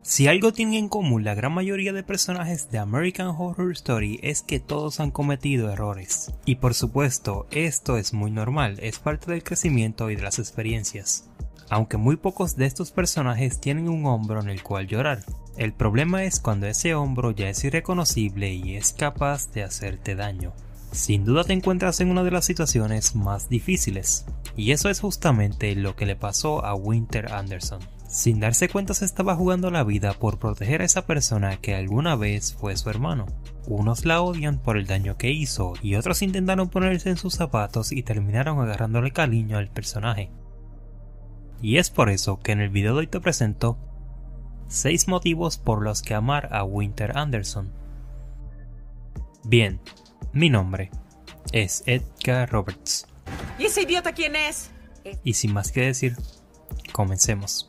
Si algo tienen en común la gran mayoría de personajes de American Horror Story es que todos han cometido errores. Y por supuesto, esto es muy normal, es parte del crecimiento y de las experiencias. Aunque muy pocos de estos personajes tienen un hombro en el cual llorar. El problema es cuando ese hombro ya es irreconocible y es capaz de hacerte daño. Sin duda te encuentras en una de las situaciones más difíciles. Y eso es justamente lo que le pasó a Winter Anderson. Sin darse cuenta se estaba jugando la vida por proteger a esa persona que alguna vez fue su hermano. Unos la odian por el daño que hizo y otros intentaron ponerse en sus zapatos y terminaron agarrándole cariño al personaje. Y es por eso que en el video de hoy te presento 6 motivos por los que amar a Winter Anderson. Bien, mi nombre es Edgar Roberts. ¿Y ese idiota quién es? Y sin más que decir, comencemos.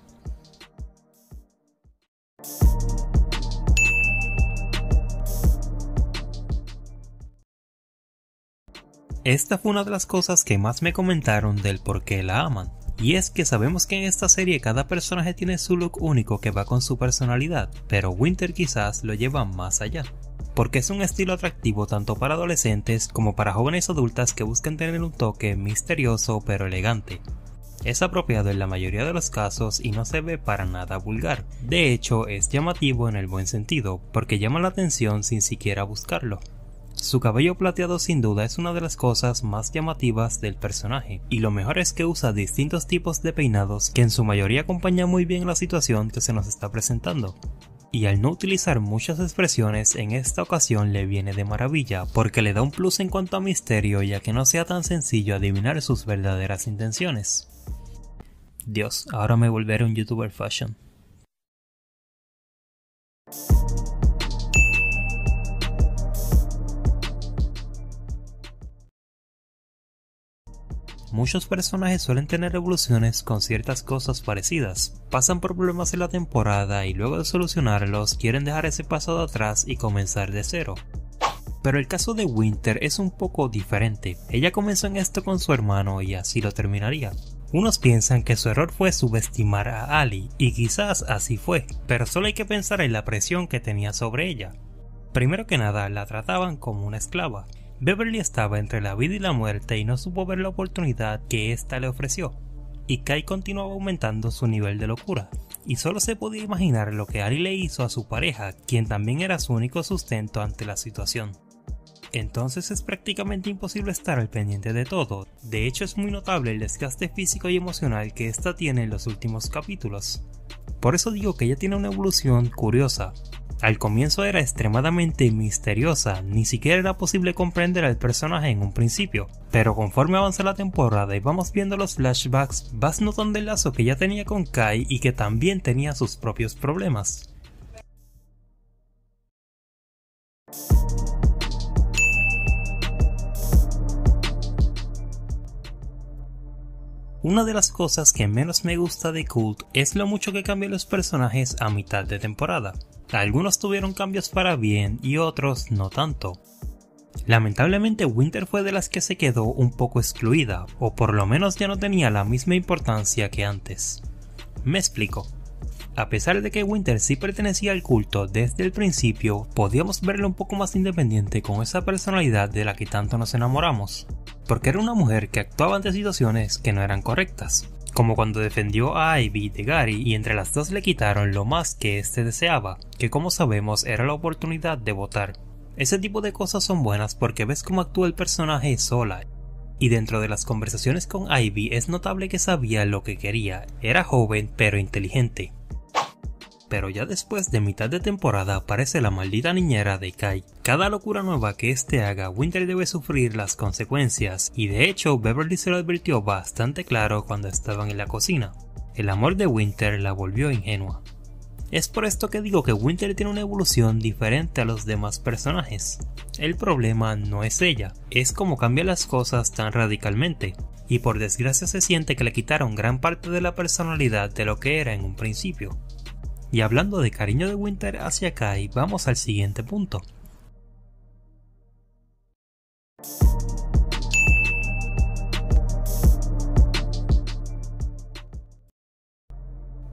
Esta fue una de las cosas que más me comentaron del por qué la aman. Y es que sabemos que en esta serie cada personaje tiene su look único que va con su personalidad, pero Winter quizás lo lleva más allá. Porque es un estilo atractivo tanto para adolescentes como para jóvenes adultas que buscan tener un toque misterioso pero elegante. Es apropiado en la mayoría de los casos y no se ve para nada vulgar. De hecho, es llamativo en el buen sentido, porque llama la atención sin siquiera buscarlo. Su cabello plateado sin duda es una de las cosas más llamativas del personaje, y lo mejor es que usa distintos tipos de peinados que en su mayoría acompañan muy bien la situación que se nos está presentando. Y al no utilizar muchas expresiones, en esta ocasión le viene de maravilla, porque le da un plus en cuanto a misterio ya que no sea tan sencillo adivinar sus verdaderas intenciones. Dios, ahora me volveré un youtuber fashion. Muchos personajes suelen tener evoluciones con ciertas cosas parecidas, pasan por problemas en la temporada y luego de solucionarlos quieren dejar ese pasado atrás y comenzar de cero. Pero el caso de Winter es un poco diferente, ella comenzó en esto con su hermano y así lo terminaría. Unos piensan que su error fue subestimar a Ali, y quizás así fue, pero solo hay que pensar en la presión que tenía sobre ella. Primero que nada, la trataban como una esclava. Beverly estaba entre la vida y la muerte y no supo ver la oportunidad que ésta le ofreció, y Kai continuaba aumentando su nivel de locura, y solo se podía imaginar lo que Ali le hizo a su pareja, quien también era su único sustento ante la situación. Entonces es prácticamente imposible estar al pendiente de todo, de hecho es muy notable el desgaste físico y emocional que ésta tiene en los últimos capítulos. Por eso digo que ella tiene una evolución curiosa. Al comienzo era extremadamente misteriosa, ni siquiera era posible comprender al personaje en un principio, pero conforme avanza la temporada y vamos viendo los flashbacks, vas notando el lazo que ella tenía con Kai y que también tenía sus propios problemas. Una de las cosas que menos me gusta de Cult es lo mucho que cambian los personajes a mitad de temporada. Algunos tuvieron cambios para bien y otros no tanto. Lamentablemente Winter fue de las que se quedó un poco excluida, o por lo menos ya no tenía la misma importancia que antes. Me explico. A pesar de que Winter sí pertenecía al culto desde el principio, podíamos verla un poco más independiente con esa personalidad de la que tanto nos enamoramos. Porque era una mujer que actuaba ante situaciones que no eran correctas, como cuando defendió a Ivy de Gary y entre las dos le quitaron lo más que éste deseaba, que como sabemos era la oportunidad de votar. Ese tipo de cosas son buenas porque ves cómo actúa el personaje sola, y dentro de las conversaciones con Ivy es notable que sabía lo que quería, era joven pero inteligente. Pero ya después de mitad de temporada aparece la maldita niñera de Kai. Cada locura nueva que éste haga, Winter debe sufrir las consecuencias, y de hecho Beverly se lo advirtió bastante claro cuando estaban en la cocina. El amor de Winter la volvió ingenua. Es por esto que digo que Winter tiene una evolución diferente a los demás personajes. El problema no es ella, es cómo cambia las cosas tan radicalmente, y por desgracia se siente que le quitaron gran parte de la personalidad de lo que era en un principio. Y hablando de cariño de Winter hacia Kai, vamos al siguiente punto.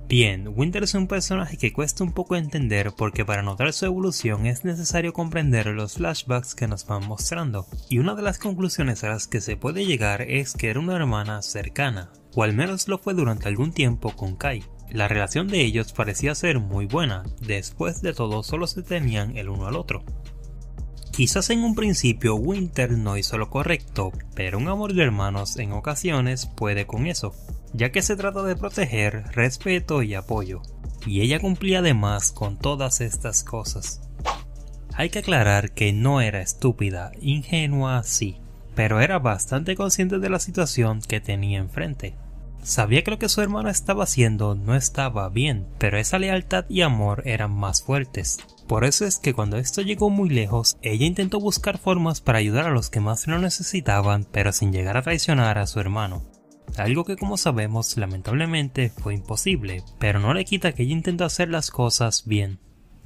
Bien, Winter es un personaje que cuesta un poco entender porque para notar su evolución es necesario comprender los flashbacks que nos van mostrando, y una de las conclusiones a las que se puede llegar es que era una hermana cercana, o al menos lo fue durante algún tiempo con Kai. La relación de ellos parecía ser muy buena, después de todo solo se tenían el uno al otro. Quizás en un principio Winter no hizo lo correcto, pero un amor de hermanos en ocasiones puede con eso, ya que se trata de proteger, respeto y apoyo, y ella cumplía además con todas estas cosas. Hay que aclarar que no era estúpida, ingenua sí, pero era bastante consciente de la situación que tenía enfrente. Sabía que lo que su hermano estaba haciendo no estaba bien, pero esa lealtad y amor eran más fuertes. Por eso es que cuando esto llegó muy lejos, ella intentó buscar formas para ayudar a los que más lo necesitaban, pero sin llegar a traicionar a su hermano. Algo que, como sabemos, lamentablemente fue imposible, pero no le quita que ella intentó hacer las cosas bien.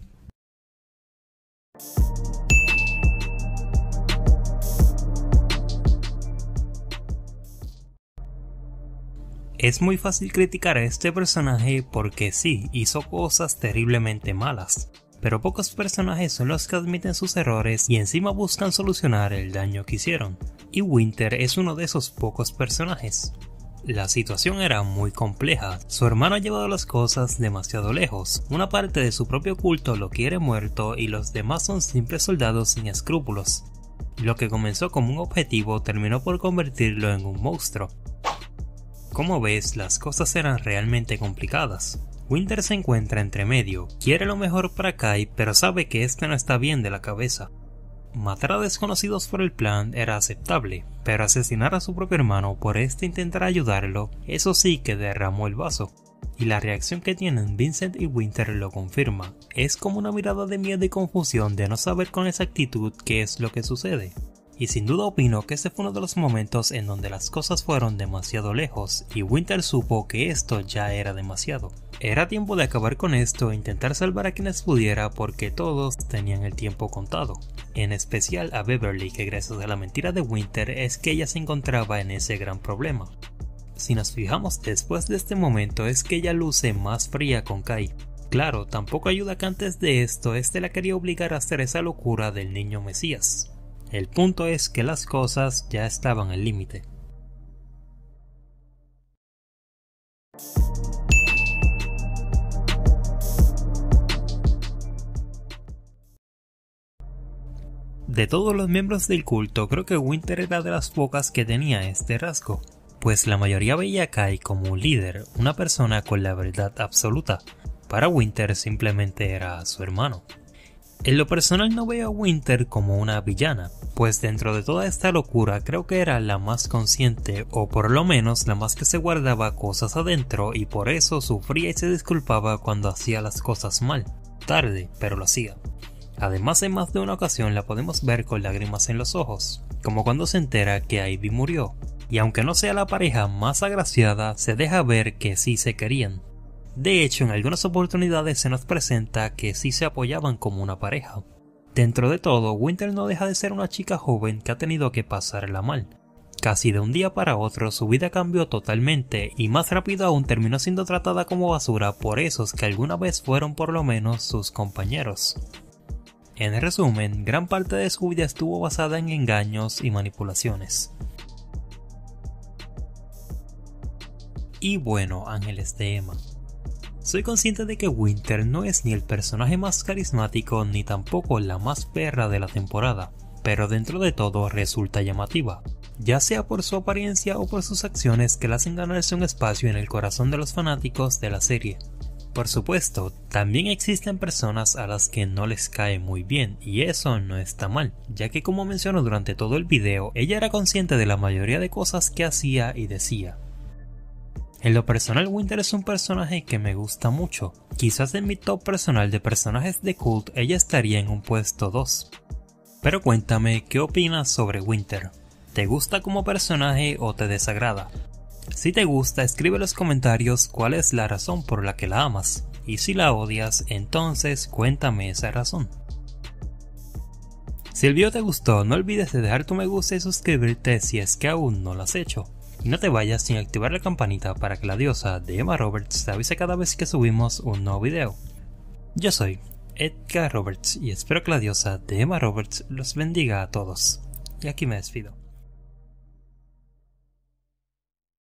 Es muy fácil criticar a este personaje porque sí, hizo cosas terriblemente malas, pero pocos personajes son los que admiten sus errores y encima buscan solucionar el daño que hicieron, y Winter es uno de esos pocos personajes. La situación era muy compleja, su hermano ha llevado las cosas demasiado lejos, una parte de su propio culto lo quiere muerto y los demás son simples soldados sin escrúpulos. Lo que comenzó como un objetivo terminó por convertirlo en un monstruo. Como ves, las cosas eran realmente complicadas. Winter se encuentra entre medio, quiere lo mejor para Kai, pero sabe que este no está bien de la cabeza. Matar a desconocidos por el plan era aceptable, pero asesinar a su propio hermano por intentar ayudarlo, eso sí que derramó el vaso. Y la reacción que tienen Vincent y Winter lo confirma, es como una mirada de miedo y confusión de no saber con exactitud qué es lo que sucede. Y sin duda opino que este fue uno de los momentos en donde las cosas fueron demasiado lejos y Winter supo que esto ya era demasiado. Era tiempo de acabar con esto e intentar salvar a quienes pudiera porque todos tenían el tiempo contado. En especial a Beverly, que gracias a la mentira de Winter es que ella se encontraba en ese gran problema. Si nos fijamos después de este momento es que ella luce más fría con Kai. Claro, tampoco ayuda que antes de esto la quería obligar a hacer esa locura del niño Mesías. El punto es que las cosas ya estaban al límite. De todos los miembros del culto, creo que Winter era de las pocas que tenía este rasgo, pues la mayoría veía a Kai como un líder, una persona con la verdad absoluta. Para Winter simplemente era su hermano. En lo personal no veo a Winter como una villana, pues dentro de toda esta locura creo que era la más consciente o por lo menos la más que se guardaba cosas adentro y por eso sufría y se disculpaba cuando hacía las cosas mal. Tarde, pero lo hacía. Además en más de una ocasión la podemos ver con lágrimas en los ojos, como cuando se entera que Ivy murió, y aunque no sea la pareja más agraciada se deja ver que sí se querían. De hecho, en algunas oportunidades se nos presenta que sí se apoyaban como una pareja. Dentro de todo, Winter no deja de ser una chica joven que ha tenido que pasarla mal. Casi de un día para otro su vida cambió totalmente y más rápido aún terminó siendo tratada como basura por esos que alguna vez fueron por lo menos sus compañeros. En resumen, gran parte de su vida estuvo basada en engaños y manipulaciones. Y bueno, ángeles de Emma. Soy consciente de que Winter no es ni el personaje más carismático ni tampoco la más perra de la temporada, pero dentro de todo resulta llamativa, ya sea por su apariencia o por sus acciones que la hacen ganarse un espacio en el corazón de los fanáticos de la serie. Por supuesto, también existen personas a las que no les cae muy bien y eso no está mal, ya que como menciono durante todo el video, ella era consciente de la mayoría de cosas que hacía y decía. En lo personal, Winter es un personaje que me gusta mucho. Quizás en mi top personal de personajes de cult ella estaría en un puesto 2. Pero cuéntame, ¿qué opinas sobre Winter? ¿Te gusta como personaje o te desagrada? Si te gusta, escribe en los comentarios cuál es la razón por la que la amas. Y si la odias, entonces cuéntame esa razón. Si el video te gustó, no olvides de dejar tu me gusta y suscribirte si es que aún no lo has hecho. Y no te vayas sin activar la campanita para que la diosa de Emma Roberts te avise cada vez que subimos un nuevo video. Yo soy Edgar Roberts y espero que la diosa de Emma Roberts los bendiga a todos. Y aquí me despido.